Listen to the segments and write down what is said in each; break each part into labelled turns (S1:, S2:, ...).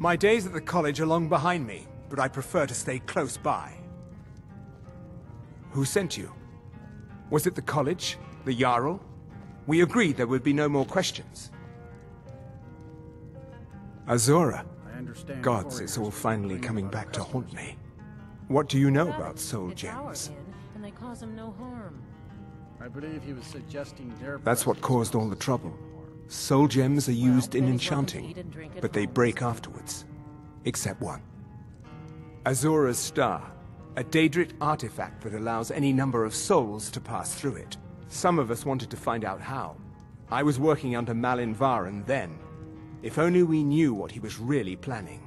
S1: My days at the college are long behind me, but I prefer to stay close by. Who sent you? Was it the college? The Jarl? We agreed there would be no more questions. Azura. Gods, it's all finally coming back to haunt me. What do you know about soul gems?
S2: And they cause him no harm.
S3: I believe he was suggesting their
S1: That's what caused all the trouble. Soul gems are used in enchanting, but they break afterwards. Except one. Azura Star, a Daedric artifact that allows any number of souls to pass through it. Some of us wanted to find out how. I was working under Malin Varen then. If only we knew what he was really planning.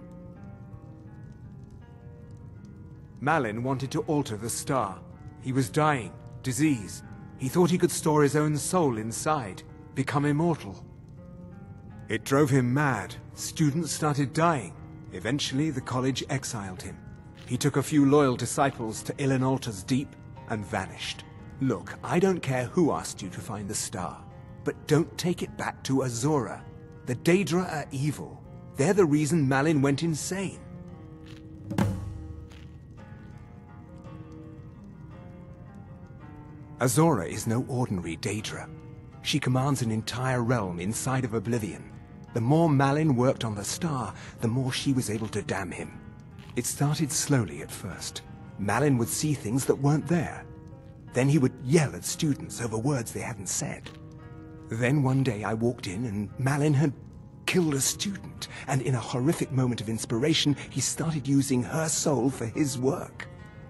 S1: Malin wanted to alter the star. He was dying, disease. He thought he could store his own soul inside, become immortal. It drove him mad. Students started dying. Eventually, the college exiled him. He took a few loyal disciples to Illinalta's Deep and vanished. Look, I don't care who asked you to find the star, but don't take it back to Azura. The Daedra are evil. They're the reason Malin went insane. Azura is no ordinary Daedra. She commands an entire realm inside of Oblivion. The more Malin worked on the star, the more she was able to damn him. It started slowly at first. Malin would see things that weren't there. Then he would yell at students over words they hadn't said. Then one day I walked in and Malin had killed a student, and in a horrific moment of inspiration, he started using her soul for his work.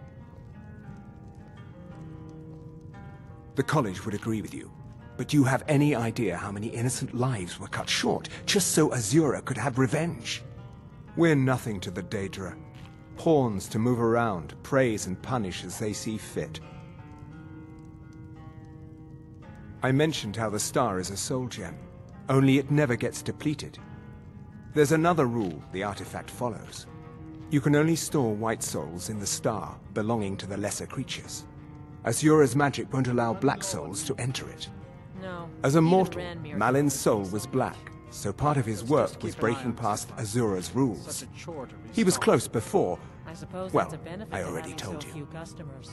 S1: The college would agree with you, but do you have any idea how many innocent lives were cut short just so Azura could have revenge? We're nothing to the Daedra. Pawns to move around, praise and punish as they see fit. I mentioned how the star is a soul gem, only it never gets depleted. There's another rule the artifact follows. You can only store white souls in the star belonging to the lesser creatures. Azura's magic won't allow black souls to enter it.
S2: No.
S1: As a
S2: even
S1: mortal,
S2: Ranmir
S1: Malin's soul was black, so part of his work was breaking past Azura's rules. He was close before.
S2: I suppose
S1: Well,
S2: that's a benefit
S1: I
S2: to
S1: already
S2: having
S1: told
S2: so
S1: you.
S2: few customers.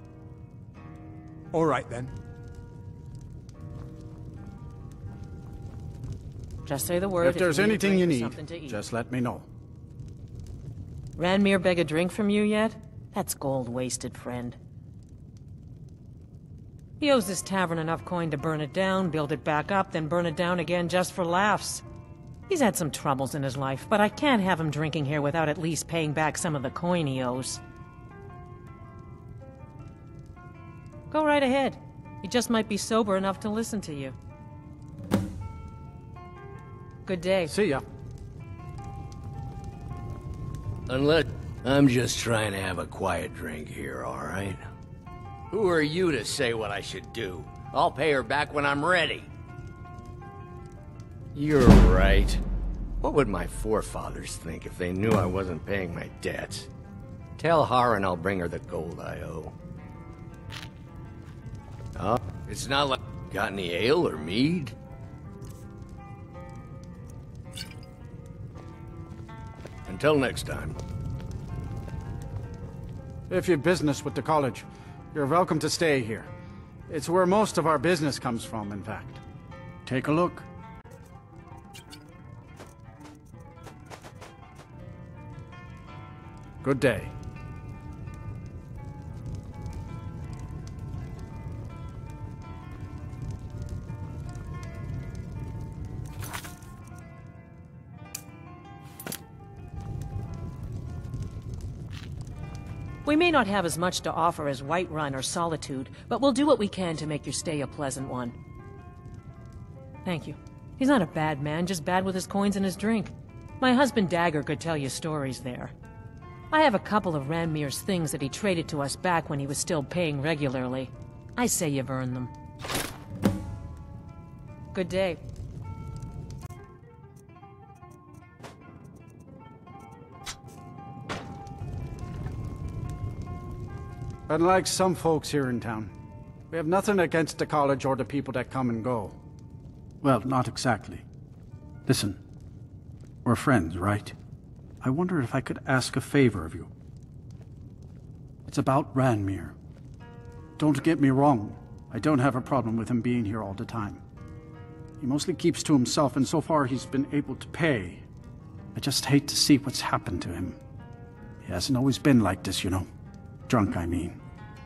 S1: All right then.
S2: Just say the word
S3: If there's
S2: you need a
S3: anything
S2: drink
S3: you
S2: or
S3: need,
S2: something to eat.
S3: just let me know.
S2: Ranmir beg a drink from you yet? That's gold wasted, friend. He owes this tavern enough coin to burn it down, build it back up, then burn it down again just for laughs. He's had some troubles in his life, but I can't have him drinking here without at least paying back some of the coin he owes. Go right ahead. He just might be sober enough to listen to you. Good day.
S3: See ya.
S4: Unless I'm just trying to have a quiet drink here, all right? Who are you to say what I should do? I'll pay her back when I'm ready. You're right. What would my forefathers think if they knew I wasn't paying my debts? Tell Harren I'll bring her the gold I owe. Oh, it's not like got any ale or mead? Until next time.
S3: If you've business with the college, you're welcome to stay here. It's where most of our business comes from, in fact. Take a look. Good day.
S2: We may not have as much to offer as Whiterun or Solitude, but we'll do what we can to make your stay a pleasant one. Thank you. He's not a bad man, just bad with his coins and his drink. My husband Dagger could tell you stories there. I have a couple of Ranmir's things that he traded to us back when he was still paying regularly. I say you've earned them. Good day.
S3: Unlike some folks here in town, we have nothing against the college or the people that come and go. Well, not exactly. Listen, we're friends, right? I wondered if I could ask a favor of you. It's about Ranmir. Don't get me wrong, I don't have a problem with him being here all the time. He mostly keeps to himself, and so far he's been able to pay. I just hate to see what's happened to him. He hasn't always been like this, you know. Drunk, I mean.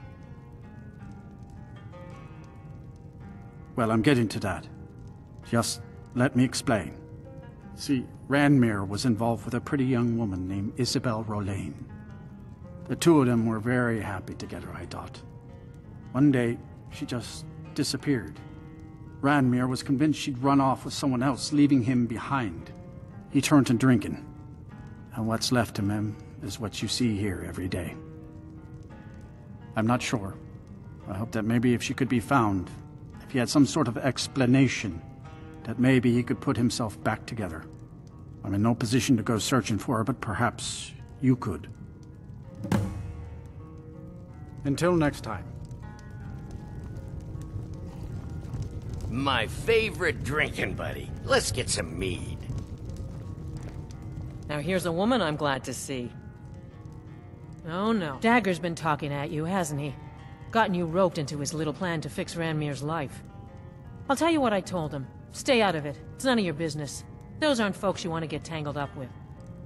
S3: Well, I'm getting to that. Just let me explain. See, Ranmir was involved with a pretty young woman named Semi-roleplaying. The two of them were very happy together, I thought. One day, she just disappeared. Ranmir was convinced she'd run off with someone else, leaving him behind. He turned to drinking. And what's left of him is what you see here every day. I'm not sure. I hope that maybe if she could be found, if he had some sort of explanation, that maybe he could put himself back together. I'm in no position to go searching for her, but perhaps you could. Until next time.
S4: My favorite drinking buddy. Let's get some mead.
S2: Now here's a woman I'm glad to see. Oh no. Dagger's been talking at you, hasn't he? Gotten you roped into his little plan to fix Ranmir's life. I'll tell you what I told him. Stay out of it. It's none of your business. Those aren't folks you want to get tangled up with.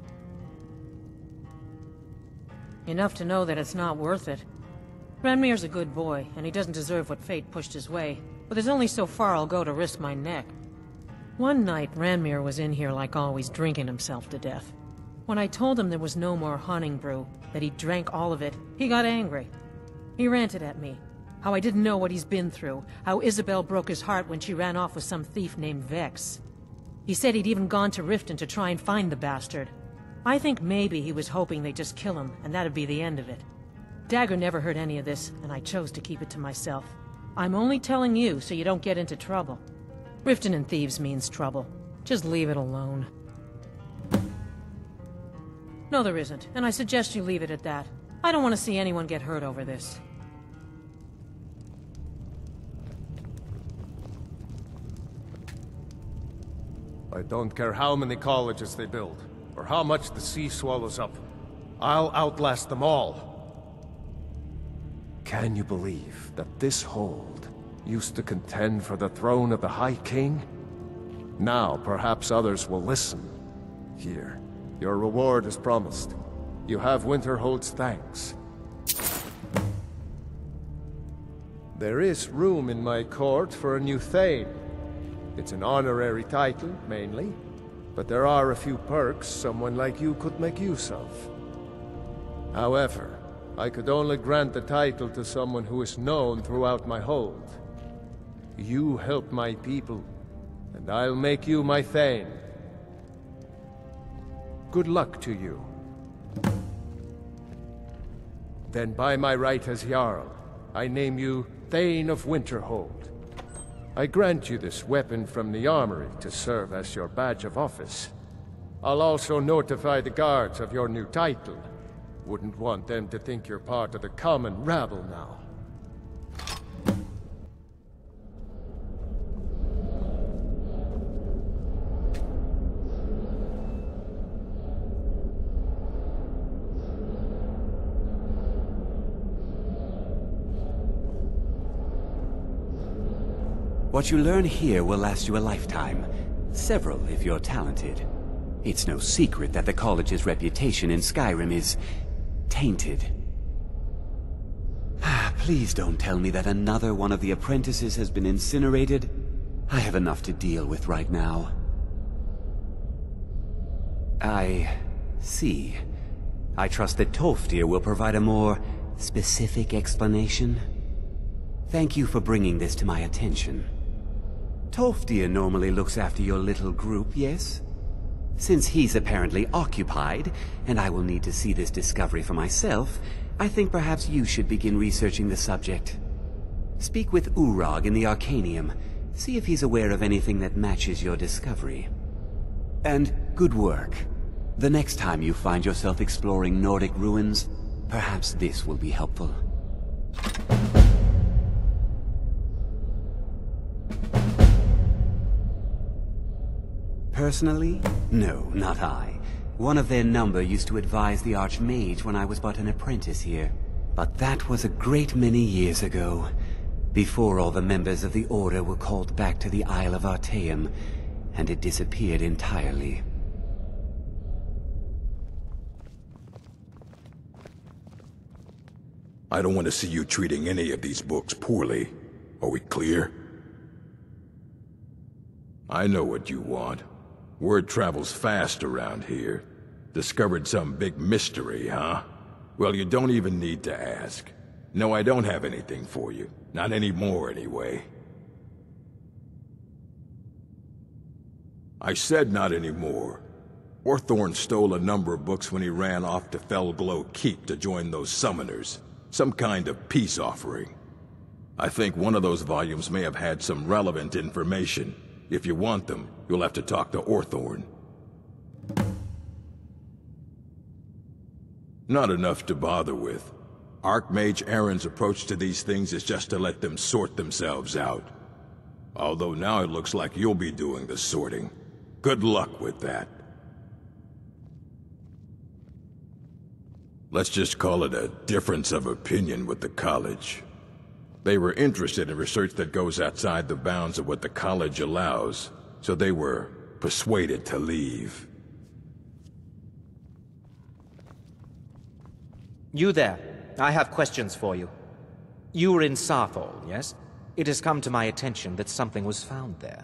S2: Enough to know that it's not worth it. Ranmir's a good boy, and he doesn't deserve what fate pushed his way. But there's only so far I'll go to risk my neck. One night, Ranmir was in here like always, drinking himself to death. When I told him there was no more hunting brew, that he drank all of it, he got angry. He ranted at me. How I didn't know what he's been through. How Isabel broke his heart when she ran off with some thief named Vex. He said he'd even gone to Riften to try and find the bastard. I think maybe he was hoping they'd just kill him, and that'd be the end of it. Dagger never heard any of this, and I chose to keep it to myself. I'm only telling you so you don't get into trouble. Riften and thieves means trouble. Just leave it alone. No, there isn't, and I suggest you leave it at that. I don't want to see anyone get hurt over this.
S5: I don't care how many colleges they build, or how much the sea swallows up. I'll outlast them all. Can you believe that this hold used to contend for the throne of the High King? Now perhaps others will listen. Here, your reward is promised. You have Winterhold's thanks. There is room in my court for a new Thane. It's an honorary title, mainly, but there are a few perks someone like you could make use of. However, I could only grant the title to someone who is known throughout my hold. You help my people, and I'll make you my Thane. Good luck to you. Then by my right as Jarl, I name you Thane of Winterhold. I grant you this weapon from the armory to serve as your badge of office. I'll also notify the guards of your new title. Wouldn't want them to think you're part of the common rabble now.
S6: What you learn here will last you a lifetime. Several, if you're talented. It's no secret that the college's reputation in Skyrim is tainted. Please don't tell me that another one of the apprentices has been incinerated. I have enough to deal with right now. I see. I trust that Tolfdir will provide a more specific explanation. Thank you for bringing this to my attention. Tolfdir normally looks after your little group, yes? Since he's apparently occupied, and I will need to see this discovery for myself, I think perhaps you should begin researching the subject. Speak with Urag in the Arcanium. See if he's aware of anything that matches your discovery. And good work. The next time you find yourself exploring Nordic ruins, perhaps this will be helpful. Personally? No, not I. One of their number used to advise the Arch-Mage when I was but an apprentice here. But that was a great many years ago, before all the members of the Order were called back to the Isle of Artaeum, and it disappeared entirely.
S7: I don't want to see you treating any of these books poorly. Are we clear? I know what you want. Word travels fast around here. Discovered some big mystery, huh? Well, you don't even need to ask. No, I don't have anything for you. Not anymore, anyway. I said not anymore. Orthorn stole a number of books when he ran off to Felglow Keep to join those summoners. Some kind of peace offering. I think one of those volumes may have had some relevant information. If you want them, you'll have to talk to Orthorn. Not enough to bother with. Arch-Mage Aaron's approach to these things is just to let them sort themselves out. Although now it looks like you'll be doing the sorting. Good luck with that. Let's just call it a difference of opinion with the College. They were interested in research that goes outside the bounds of what the College allows, so they were persuaded to leave.
S8: You there. I have questions for you. You were in Sarthal, yes? It has come to my attention that something was found there.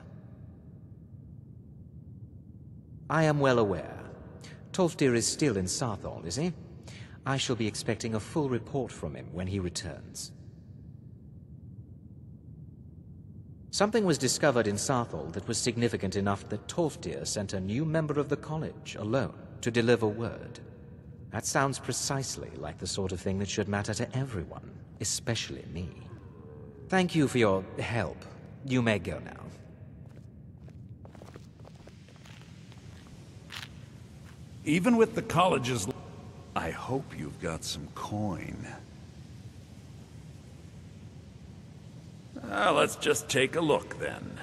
S8: I am well aware. Tolfdir is still in Sarthal, is he? I shall be expecting a full report from him when he returns. Something was discovered in Sarthal that was significant enough that Tolfdir sent a new member of the College alone to deliver word. That sounds precisely like the sort of thing that should matter to everyone, especially me. Thank you for your help. You may go now.
S9: Even with the College's... I hope you've got some coin. Let's just take a look, then.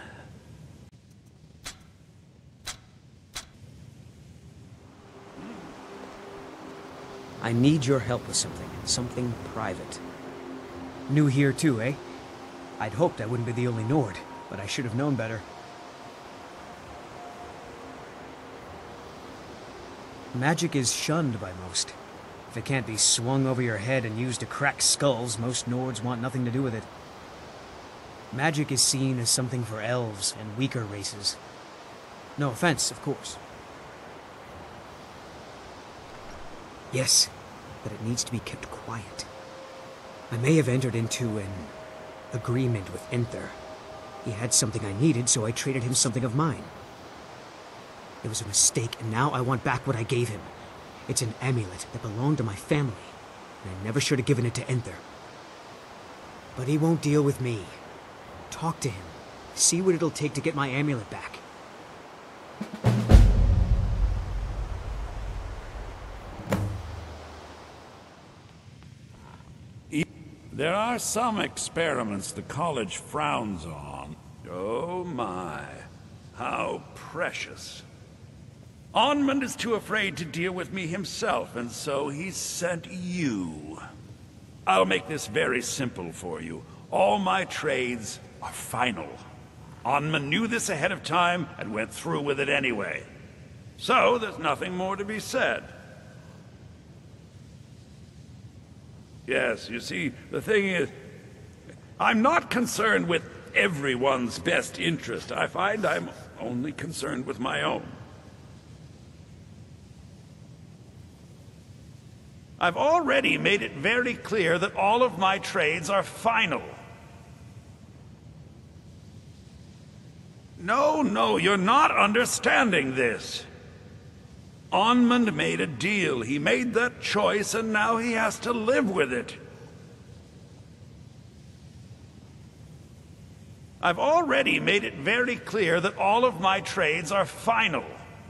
S10: I need your help with something private. New here too, eh? I'd hoped I wouldn't be the only Nord, but I should have known better. Magic is shunned by most. If it can't be swung over your head and used to crack skulls, most Nords want nothing to do with it. Magic is seen as something for elves and weaker races. No offense, of course. Yes, but it needs to be kept quiet. I may have entered into an agreement with Enther. He had something I needed, so I traded him something of mine. It was a mistake, and now I want back what I gave him. It's an amulet that belonged to my family, and I never should have given it to Enther. But he won't deal with me. Talk to him. See what it'll take to get my amulet back.
S9: There are some experiments the College frowns on. Oh my, how precious. Onmund is too afraid to deal with me himself, and so he sent you. I'll make this very simple for you. All my trades are final. Onmund knew this ahead of time and went through with it anyway. So there's nothing more to be said. Yes, you see, the thing is, I'm not concerned with everyone's best interest. I find I'm only concerned with my own. I've already made it very clear that all of my trades are final. No, you're not understanding this. Onmund made a deal. He made that choice, and now he has to live with it. I've already made it very clear that all of my trades are final.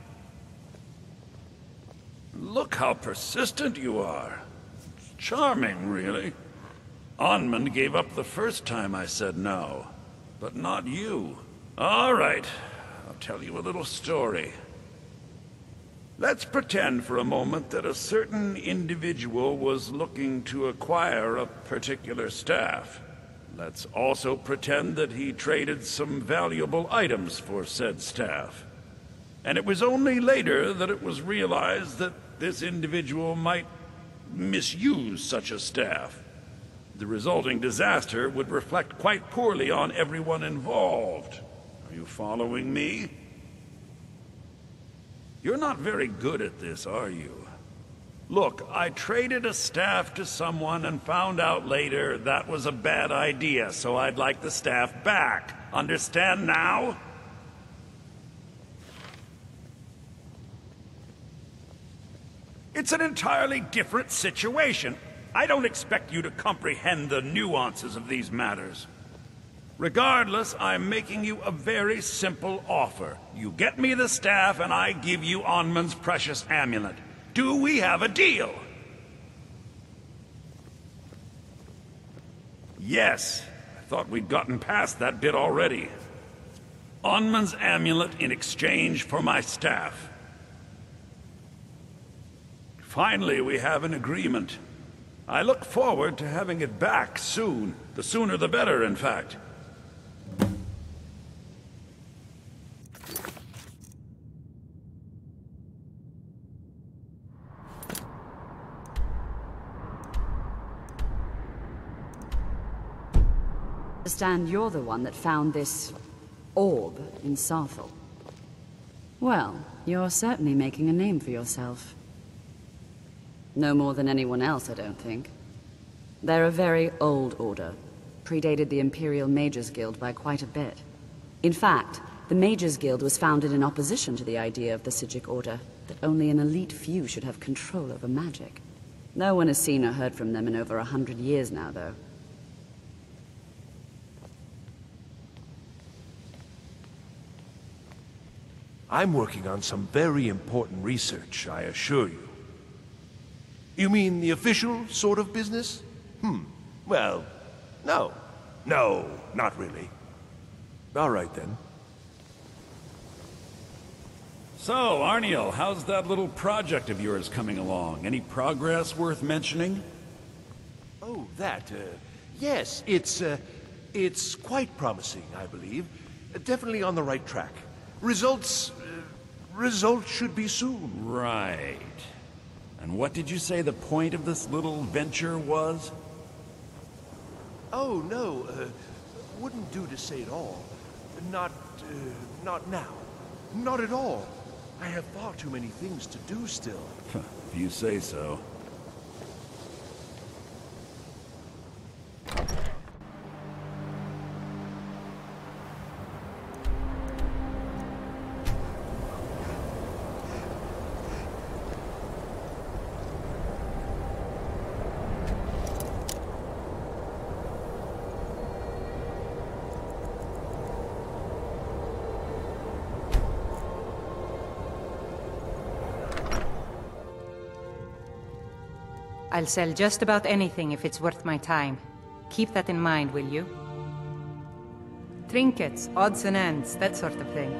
S9: Look how persistent you are. It's charming, really. Onmund gave up the first time I said no, but not you. All right, I'll tell you a little story. Let's pretend for a moment that a certain individual was looking to acquire a particular staff. Let's also pretend that he traded some valuable items for said staff. And it was only later that it was realized that this individual might misuse such a staff. The resulting disaster would reflect quite poorly on everyone involved. Are you following me? You're not very good at this, are you? Look, I traded a staff to someone and found out later that was a bad idea, so I'd like the staff back. Understand now? It's an entirely different situation. I don't expect you to comprehend the nuances of these matters. Regardless, I'm making you a very simple offer. You get me the staff and I give you Onmund's precious amulet. Do we have a deal? Yes. I thought we'd gotten past that bit already. Onmund's amulet in exchange for my staff. Finally, we have an agreement. I look forward to having it back soon. The sooner the better, in fact.
S11: I understand you're the one that found this orb in Sarthal. Well, you're certainly making a name for yourself. No more than anyone else, I don't think. They're a very old order, predated the Imperial Mages Guild by quite a bit. In fact, the Mages Guild was founded in opposition to the idea of the Psijic Order, that only an elite few should have control over magic. No one has seen or heard from them in over 100 years now, though.
S12: I'm working on some very important research, I assure you. You mean the official sort of business? Well, no. No, not really. All right, then.
S9: So, Arniel, how's that little project of yours coming along? Any progress worth mentioning?
S12: Oh, that, yes, it's quite promising, I believe. Definitely on the right track. Results should be soon.
S9: Right. And what did you say the point of this little venture was?
S12: Oh, no, wouldn't do to say it all. Not now. Not at all. I have far too many things to do still.
S9: If you say so.
S13: I'll sell just about anything if it's worth my time. Keep that in mind, will you? Trinkets, odds and ends, that sort of thing.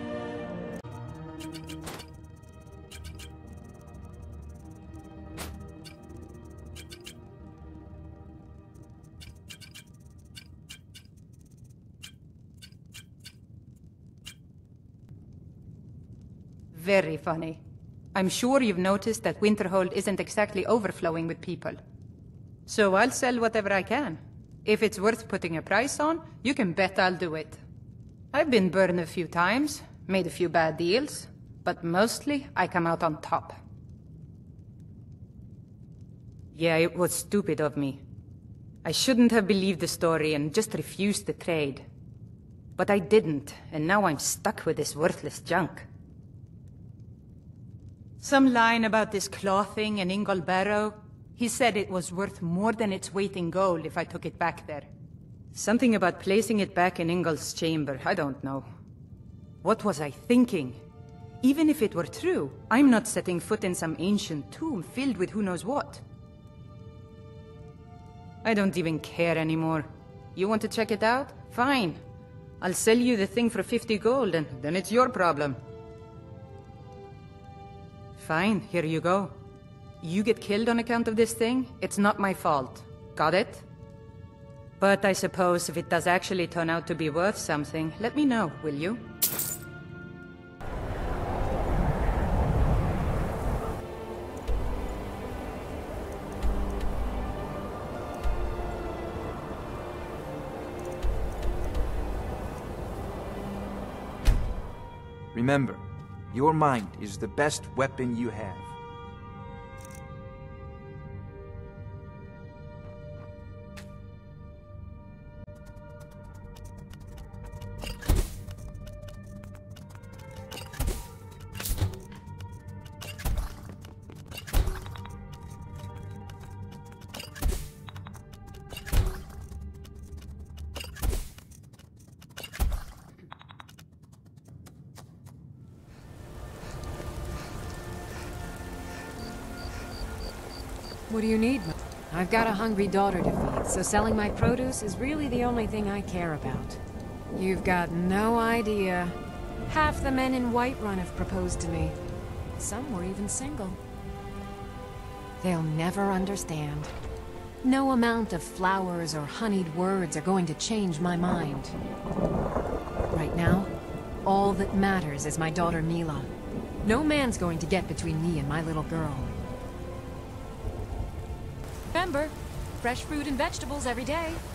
S13: Very funny. I'm sure you've noticed that Winterhold isn't exactly overflowing with people. So I'll sell whatever I can. If it's worth putting a price on, you can bet I'll do it. I've been burned a few times, made a few bad deals, but mostly I come out on top. Yeah, it was stupid of me. I shouldn't have believed the story and just refused the trade. But I didn't, and now I'm stuck with this worthless junk. Some line about this clothing in Ingol Barrow. He said it was worth more than its weight in gold if I took it back there. Something about placing it back in Ingol's chamber, I don't know. What was I thinking? Even if it were true, I'm not setting foot in some ancient tomb filled with who knows what. I don't even care anymore. You want to check it out? Fine. I'll sell you the thing for 50 gold and then it's your problem. Fine, here you go. You get killed on account of this thing, it's not my fault. Got it? But I suppose if it does actually turn out to be worth something, let me know, will you?
S14: Remember, your mind is the best weapon you have.
S15: What do you need? I've got a hungry daughter to feed, so selling my produce is really the only thing I care about. You've got no idea. Half the men in Whiterun have proposed to me. Some were even single. They'll never understand. No amount of flowers or honeyed words are going to change my mind. Right now, all that matters is my daughter Mila. No man's going to get between me and my little girl. Remember, fresh fruit and vegetables every day.